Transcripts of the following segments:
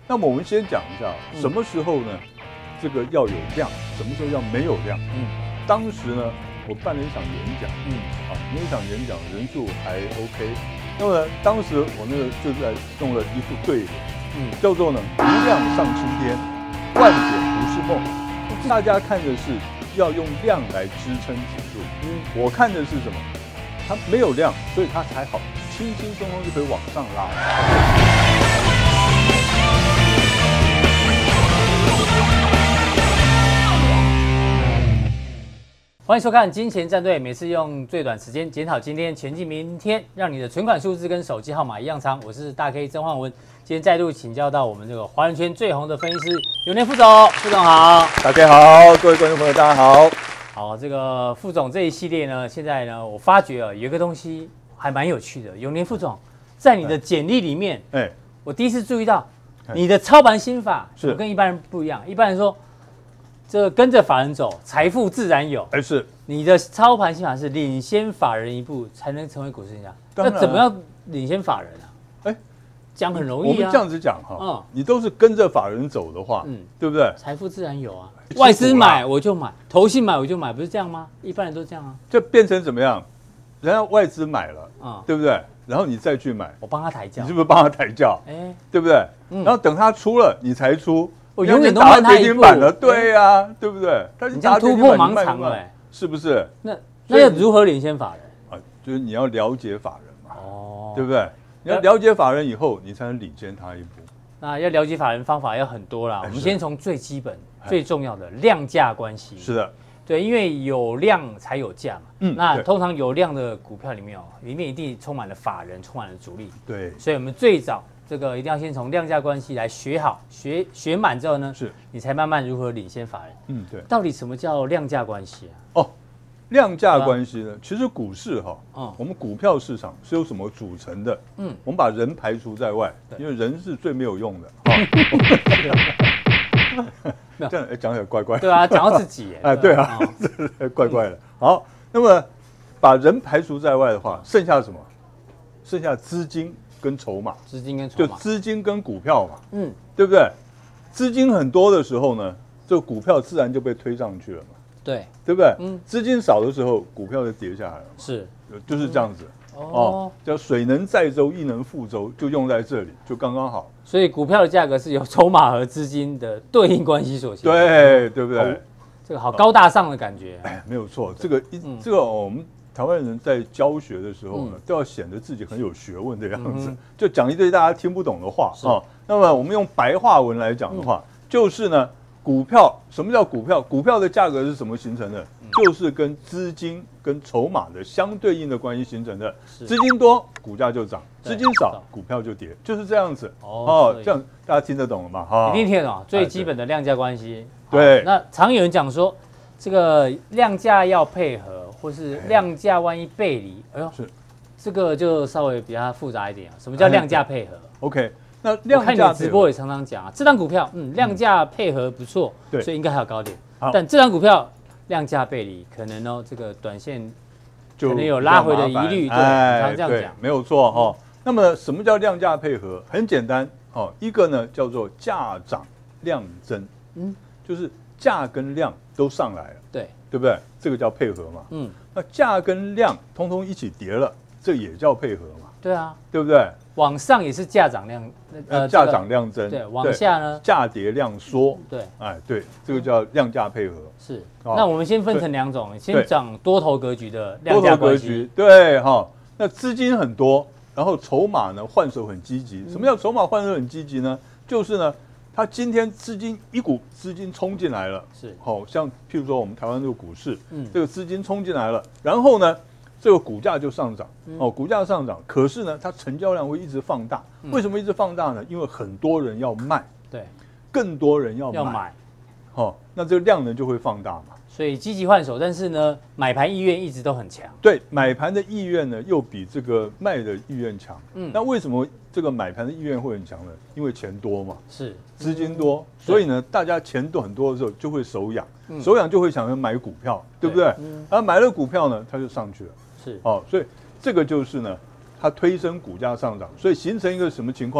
那么我们先讲一下，什么时候呢？这个要有量，什么时候要没有量？当时呢，我办了一场演讲，那一场演讲人数还 OK。那么当时我那个就在用了一副对联，叫做呢“无量上青天，万点不是梦”。大家看的是要用量来支撑指数，我看的是什么？它没有量，所以它才好，轻轻松松就可以往上拉。 欢迎收看《金钱战队》，每次用最短时间检讨今天、前进明天，让你的存款数字跟手机号码一样长。我是大 K 曾焕文，今天再度请教到我们这个华人圈最红的分析师永年副总，副总好， 大家好，各位观众朋友大家好。 好，这个副总这一系列呢，现在呢，我发觉有一个东西还蛮有趣的。永年副总在你的简历里面，我第一次注意到你的操盘心法是跟一般人不一样。一般人说，这跟着法人走，财富自然有。 是你的操盘心法是领先法人一步才能成为股市赢家。那怎么样领先法人啊？讲很容易啊。 我们这样子讲哈，你都是跟着法人走的话，对不对？ 财富自然有啊。外资买我就买，投信买我就买，不是这样吗？一般人都这样啊。 就变成怎么样？人家外资买了，对不对？然后你再去买， 我帮他抬轿， 你是不是帮他抬轿？对不对？然后等他出了，你才出。 我永远都慢他一步了，对呀，对不对？ 你这样突破盲肠了， 是不是？ 那要如何领先法人？ 就是你要了解法人嘛，对不对？你要了解法人以后，你才能领先他一步。 那要了解法人方法要很多啦，我们先从最基本、最重要的量价关系。 是的， 对，因为有量才有价嘛。那通常有量的股票里面一定充满了法人，充满了主力。对，所以我们最早这个一定要先从量价关系来学好，学满之后呢，你才慢慢如何领先法人。对，到底什么叫量价关系啊？ 量价关系呢？其实股市我们股票市场是由什么组成的？我们把人排除在外，因为人是最没有用的。这样讲起来怪怪的。 对啊，讲到自己。 对啊，怪怪的。好，那么把人排除在外的话，剩下什么？剩下资金跟筹码。 资金跟筹码。 就资金跟股票嘛。对不对？资金很多的时候呢，这个股票自然就被推上去了嘛。对不对？资金少的时候，股票就跌下来了。是，就是这样子。叫水能载舟，亦能覆舟，就用在这里，就刚刚好。所以股票的价格是由筹码和资金的对应关系所形成。 对不对？ 这个好高大上的感觉。 没有错。这个我们台湾人在教学的时候呢，都要显得自己很有学问的样子，就讲一堆大家听不懂的话啊。那么我们用白话文来讲的话，就是呢。股票什么叫股票？股票的价格是什么形成的？就是跟资金跟筹码的相对应的关系形成的。资金多，股价就涨；资金少，股票就跌，就是这样子。这样大家听得懂了吗？ 一定听得懂。最基本的量价关系。 对。 那常有人讲说，这个量价要配合，或是量价万一背离，这个就稍微比较复杂一点。什么叫量价配合 ？OK。那量价， 我看你的直播也常常讲这张股票量价配合不错，所以应该还有高点。但这张股票量价背离，可能这个短线可能有拉回的疑虑。对，这样讲没有错那么什么叫量价配合？很简单一个呢叫做价涨量增，就是价跟量都上来了，对不对？这个叫配合嘛。那价跟量通通一起跌了，这也叫配合嘛。 对啊， 对不对？ 往上也是价涨量， 价涨量增。 对，往下呢， 价跌量缩。对，对，这个叫量价配合。 是。那我们先分成两种，先讲多头格局的量价关系。 对那资金很多，然后筹码呢换手很积极。什么叫筹码换手很积极呢？就是呢，它今天一股资金冲进来了，像譬如说我们台湾这个股市，这个资金冲进来了，然后呢。这个股价就上涨，股价上涨，可是呢，它成交量会一直放大。为什么一直放大呢？因为很多人要卖，更多人要买，那这个量呢就会放大嘛。 所以积极换手，但是呢，买盘意愿一直都很强。 对，买盘的意愿呢又比这个卖的意愿强。那为什么这个买盘的意愿会很强呢？因为钱多嘛，是资金多，所以呢，大家钱都很多的时候就会手痒，手痒就会想要买股票，对不对？而买了股票呢，它就上去了。所以这个就是呢，它推升股价上涨，所以形成一个什么情况？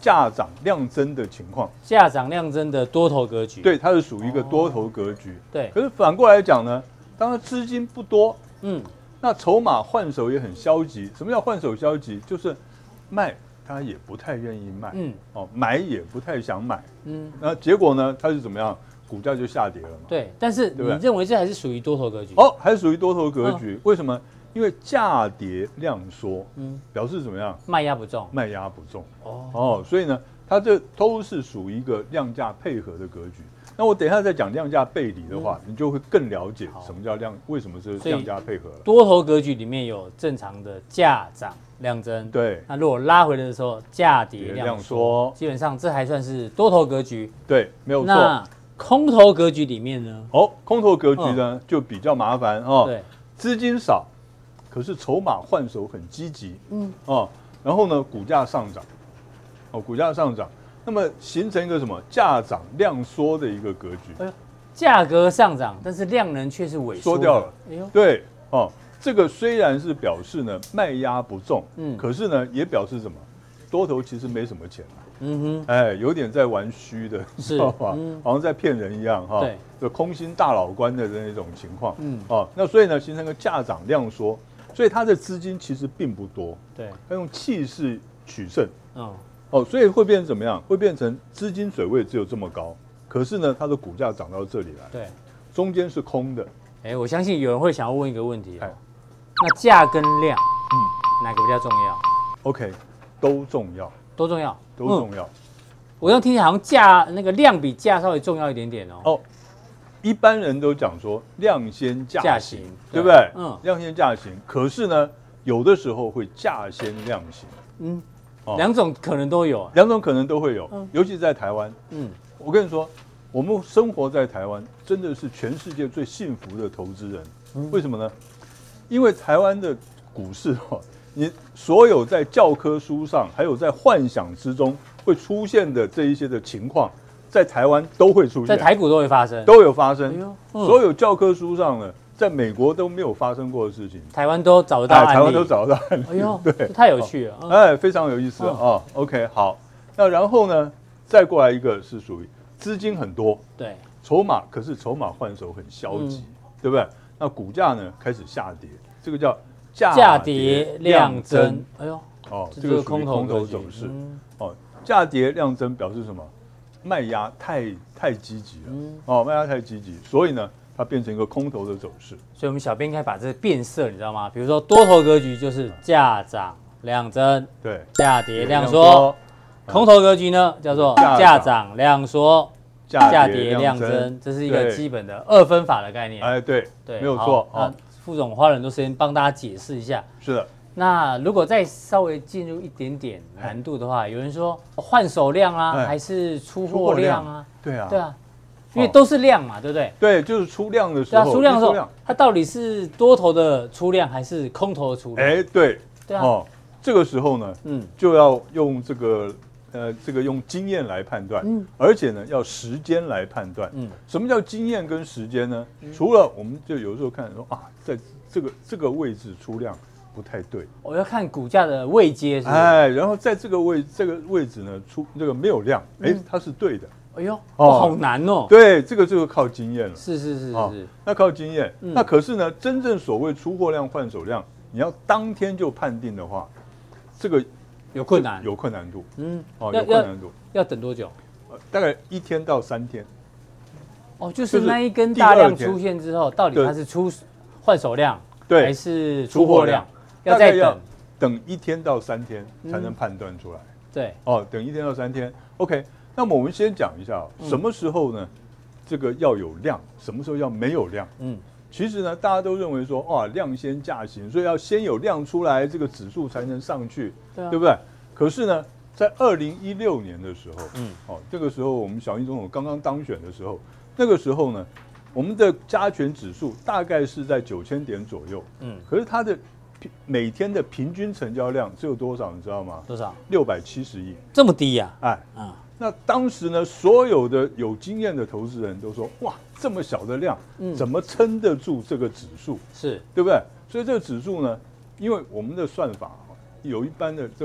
价涨量增的情况。 价涨量增的多头格局， 对，它是属于一个多头格局。 对， 可是反过来讲呢，当然资金不多，那筹码换手也很消极。什么叫换手消极？就是卖他也不太愿意卖，买也不太想买，那结果呢，它是怎么样？股价就下跌了嘛。 对，但是你认为这还是属于多头格局？ 还是属于多头格局。为什么？因为价跌量缩，表示怎么样？ 卖压不重， 卖压不重。所以呢，它这都是属于一个量价配合的格局。那我等一下再讲量价背离的话，你就会更了解什么叫量，为什么是量价配合了。 多头格局里面有正常的价涨量增， 对。 那如果拉回来的时候，价跌量缩，基本上这还算是多头格局。 对，没有错。 那空头格局里面呢？ 空头格局呢就比较麻烦对， 资金少，可是筹码换手很积极，然后呢，股价上涨，股价上涨，那么形成一个什么价涨量缩的一个格局。 价格上涨，但是量能却是萎缩掉了。对，这个虽然是表示呢卖压不重，可是呢也表示什么？多头其实没什么钱有点在玩虚的，知道吧？好像在骗人一样对， 就空心大老官的那种情况。那所以呢形成个价涨量缩，所以它的资金其实并不多。 对， 它用气势取胜。所以会变成怎么样？会变成资金水位只有这么高，可是呢它的股价涨到这里来， 对， 中间是空的。 我相信有人会想要问一个问题那价跟量，哪个比较重要 ？OK， 都重要。 都重要， 都重要。 我刚听起来好像价那个量比价稍微重要一点点一般人都讲说量先价行，对不对？量先价行。可是呢，有的时候会价先量行。 两种可能都有， 两种可能都会有，尤其在台湾。我跟你说，我们生活在台湾，真的是全世界最幸福的投资人。为什么呢？因为台湾的股市你所有在教科书上，还有在幻想之中会出现的这一些的情况，在台湾都会出现， 在台股都会发生， 都有发生。所有教科书上呢，在美国都没有发生过的事情， 台湾都找得到案例， 台湾都找得到案例。 对，太有趣了。 非常有意思OK， 好，那然后呢，再过来一个是属于资金很多， 对， 可是筹码换手很消极，对不对？那股价呢开始下跌，这个叫价跌量增。 这个空头走势。价跌量增表示什么？卖压太积极了。卖压太积极，所以呢，它变成一个空头的走势。 所以我们小编应该把这个变色，你知道吗？比如说多头格局就是价涨量增， 对， 价跌量缩；空头格局呢叫做价涨量缩，价跌量增。这是一个基本的二分法的概念。 对，没有错。 副总花了很多时间帮大家解释一下。 是的。 那如果再稍微进入一点点难度的话，有人说换手量还是出货量啊？ 对啊， 因为都是量嘛，对不对？ 对，就是出量的时候。 出量的时候，它到底是多头的出量还是空头的出量？ 对啊。这个时候呢，就要用这个用经验来判断，而且呢要时间来判断。什么叫经验跟时间呢？除了我们就有时候看说在这个位置出量不太对， 我要看股价的位阶是。 然后在这个位置呢出这个没有量，它是对的。 好难哦。 对，这个就靠经验了。 是。 那靠经验，那可是呢，真正所谓出货量换手量，你要当天就判定的话，这个有困难度。 有困难度。 要等多久？ 大概1天到3天。 就是那一根大量出现之后，到底它是换手量，还是出货量？要再等1天到3天才能判断出来。 对， 等1天到3天。OK， 那么我们先讲一下什么时候呢？这个要有量，什么时候要没有量？其实呢，大家都认为说，量先价行，所以要先有量出来，这个指数才能上去，对不对？可是呢，在2016年的时候，这个时候我们小英总统刚刚当选的时候，那个时候呢，我们的加权指数大概是在9000点左右，可是它的每天的平均成交量只有多少，你知道吗？ 多少 ？670亿， 这么低呀？ 那当时呢，所有的有经验的投资人都说，哇，这么小的量，怎么撑得住这个指数？ 是， 对不对？所以这个指数呢，因为我们的算法有一般的这种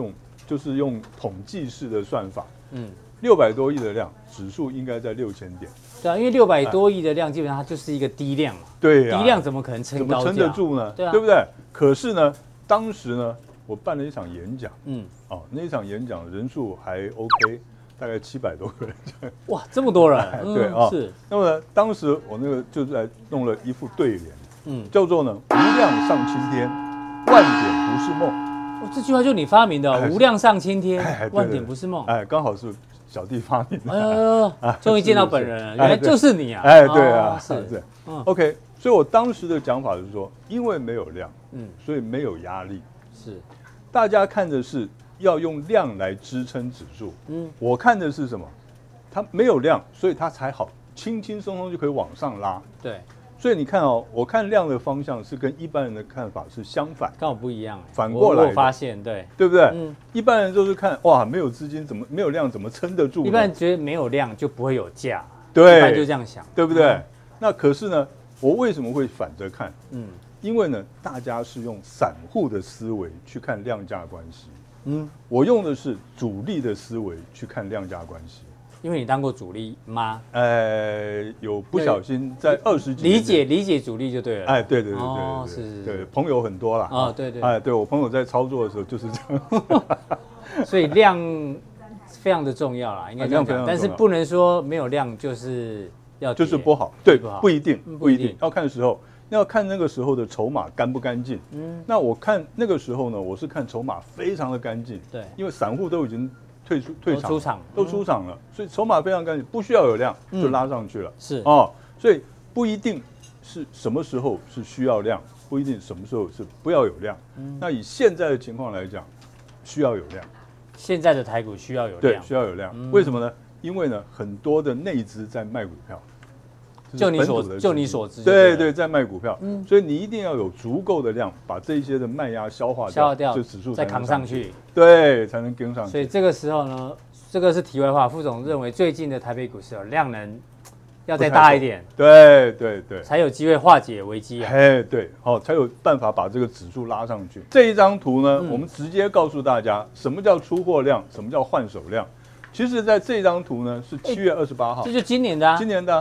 就是用统计式的算法，600多亿的量，指数应该在6000点。 对啊，因为600多亿的量，基本上它就是一个低量嘛。 对呀， 低量怎么可能撑高价？ 怎么撑得住呢？ 对啊， 对不对？可是呢，当时呢，我办了一场演讲，那一场演讲人数还 OK， 大概700多个人。 哇，这么多人？ 对啊， 是。 那么呢，当时我那个就在弄了一副对联，叫做呢，无量上青天，万点不是梦。 这句话就你发明的，无量上青天，万点不是梦。 刚好是小弟发明的。 哎呦，终于见到本人了，原来就是你啊！ 对啊，是。OK， 所以我当时的讲法是说，因为没有量，所以没有压力。 是， 大家看的是要用量来支撑指数，我看的是什么？它没有量，所以它才好，轻轻松松就可以往上拉。 对。 所以你看哦，我看量的方向是跟一般人的看法是相反， 刚好不一样。 反过来， 我发现，对不对？一般人就是看哇，没有资金怎么没有量怎么撑得住？ 一般人觉得没有量就不会有价， 对， 一般就这样想， 对不对？那可是呢，我为什么会反着看？因为呢，大家是用散户的思维去看量价关系，我用的是主力的思维去看量价关系。 因为你当过主力吗？ 有不小心在20几年理解主力就对了。 对， 是， 对，朋友很多啦。 对， 对我朋友在操作的时候就是这样。 所以量非常的重要啦，应该这样讲。但是不能说没有量就是不好，对，不一定，要看时候，要看那个时候的筹码干不干净。那我看那个时候呢，我是看筹码非常的干净。 对， 因为散户都已经出场了，所以筹码非常干净，不需要有量就拉上去了。 是所以不一定是什么时候是需要量，不一定什么时候是不要有量。那以现在的情况来讲，需要有量。 现在的台股需要有量， 对，需要有量。为什么呢？因为呢，很多的内资在卖股票。 就你所知， 对，在卖股票，所以你一定要有足够的量，把这些的卖压消化掉，就指数再扛上去， 对，才能跟上去。 所以这个时候呢，这个是题外话。副总认为最近的台北股市量能要再大一点， 对， 才有机会化解危机啊。 对，才有办法把这个指数拉上去。这一张图呢，我们直接告诉大家什么叫出货量，什么叫换手量。其实，在这张图呢是7月28号， 这就今年的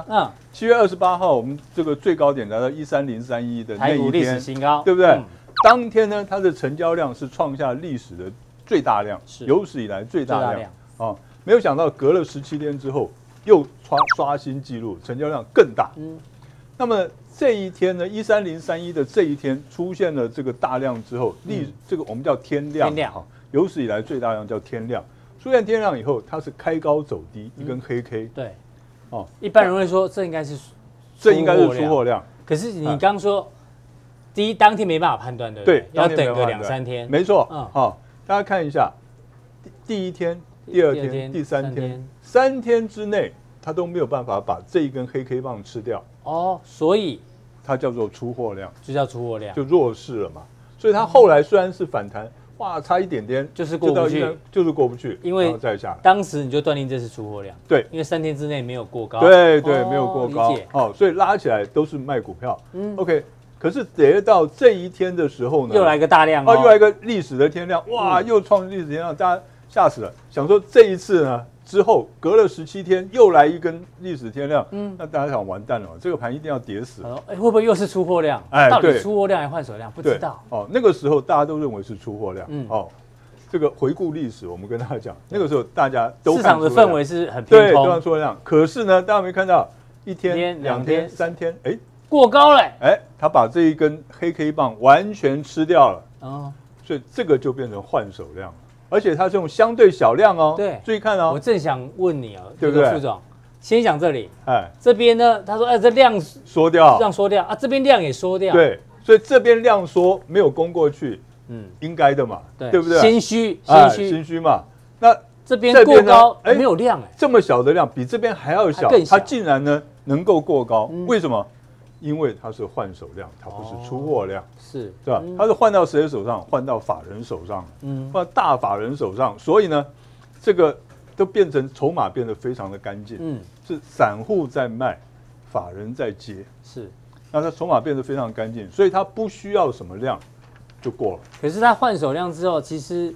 7月28号，我们这个最高点来到13031的那一天，台股历史新高， 对不对？当天呢，它的成交量是创下历史的最大量，有史以来最大量啊！没有想到隔了17天之后，又刷新纪录，成交量更大。那么这一天呢，13031的这一天出现了这个大量之后，这个我们叫天量，有史以来最大量叫天量。出现天量以后，它是开高走低，一根黑 K。 对，一般人会说这应该是出货量。可是你刚说，当天没办法判断，对不对？要等个2、3天。 没错。大家看一下，第一天、第二天、第3天，3天之内，它都没有办法把这一根黑 K 棒吃掉。 所以它叫做出货量， 就叫出货量， 就弱势了嘛。所以它后来虽然是反弹。哇，差一点点就是过不去， 就是过不去， 因为再下来， 当时你就断定这是出货量， 对， 因为3天之内没有过高， 对，没有过高，所以拉起来都是卖股票，OK， 可是跌到这一天的时候呢， 又来个大量又来个历史的天量，哇，又创历史天量，大家吓死了，想说这一次呢之后隔了17天又来一根历史天量，那大家想完蛋了，这个盘一定要跌死， 会不会又是出货量？到底出货量还是换手量？不知道。 那个时候大家都认为是出货量，这个回顾历史，我们跟大家讲，那个时候大家都市场的氛围是很偏空， 对，都要出货量。可是呢，大家没看到1天、2天、3天， 过高了， 他把这一根黑 K 棒完全吃掉了，所以这个就变成换手量了。而且它是用相对小量对， 注意看我正想问你对不对， 副总？先讲这里，这边呢，他说，这量缩掉， 这边量也缩掉， 对，所以这边量缩没有攻过去，应该的嘛，对不对？ 心虚嘛。那这边过高，没有量， 这么小的量，比这边还要小，它竟然呢能够过高，为什么？因为它是换手量，它不是出货量， 是吧？它是换到谁手上？换到法人手上，换到大法人手上，所以呢，这个都变成筹码变得非常的干净，是散户在卖，法人在接， 是， 那它筹码变得非常干净，所以它不需要什么量就过了。 可是它换手量之后，其实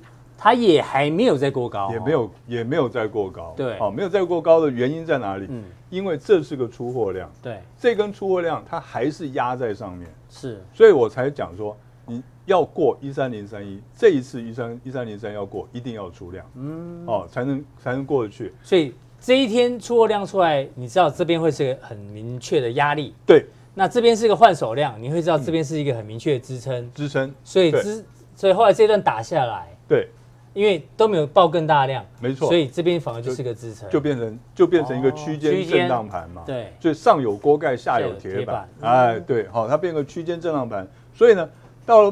它也还没有再过高， 也没有再过高。 对， 没有再过高的原因在哪里？因为这是个出货量， 对， 这根出货量它还是压在上面， 是， 所以我才讲说，你要过13031，这一次13031要过，一定要出量，才能过得去。 所以这一天出货量出来，你知道这边会是个很明确的压力， 对， 那这边是个换手量，你会知道这边是一个很明确的支撑，所以后来这段打下来， 对。 因为都没有爆更大量， 没错， 所以这边反而就是个支撑， 就变成一个区间震荡盘嘛。 对， 所以上有锅盖，下有铁板。哎，对，好，它变个区间震荡盘。所以呢，到了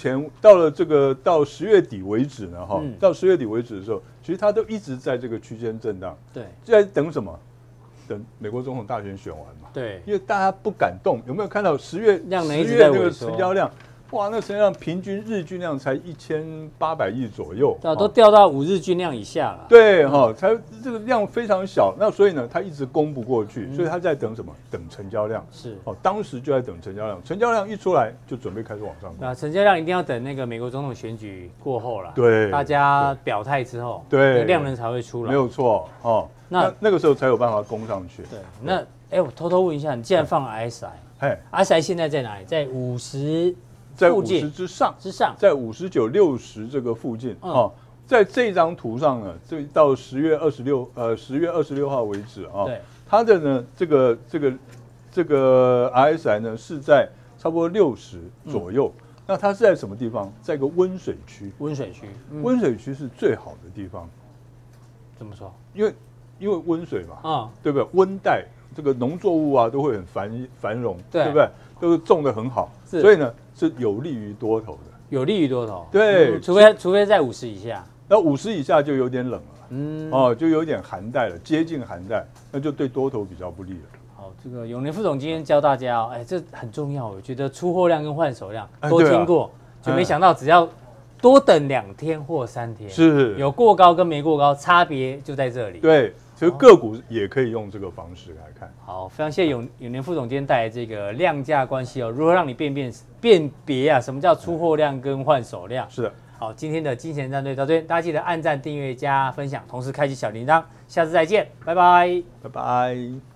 10月底为止呢，到10月底为止的时候，其实它都一直在这个区间震荡。 对， 在等什么？等美国总统大选选完嘛。 对， 因为大家不敢动，有没有看到10月那个成交量？哇，那成交量平均日均量才1800亿左右， 都掉到5日均量以下了。 对才这个量非常小，那所以呢，它一直攻不过去，所以它在等什么？等成交量。 是当时就在等成交量，成交量一出来就准备开始往上攻。 成交量一定要等那个美国总统选举过后了， 对， 大家表态之后， 对， 量能才会出来， 没有错那个时候才有办法攻上去。 对，那我偷偷问一下，你既然放了 RSI，RSI 现在在哪里？在50。 在50之上，在59、60这个附近在这张图上呢，这到10月26号为止它的呢这个 RSI 呢是在差不多60左右。那它是在什么地方？在一个温水区。温水区是最好的地方。 怎么说？ 因为温水嘛，对不对？温带这个农作物啊都会很繁荣，对不对？都是种得很好，所以呢是有利于多头的。有利于多头，对，除非在50以下。那50以下就有点冷了，就有点寒带了，接近寒带，那就对多头比较不利了。好，这个永年副总今天教大家这很重要，我觉得出货量跟换手量都听过，就没想到只要多等2天或3天，是有过高跟没过高，差别就在这里。对。其实个股也可以用这个方式来看。好，非常谢谢永年副总今天带来这个量价关系如何让你辨别什么叫出货量跟换手量。是的。好，今天的金钱战队到这边，大家记得按赞、订阅、加分享，同时开启小铃铛。下次再见，拜拜，拜拜。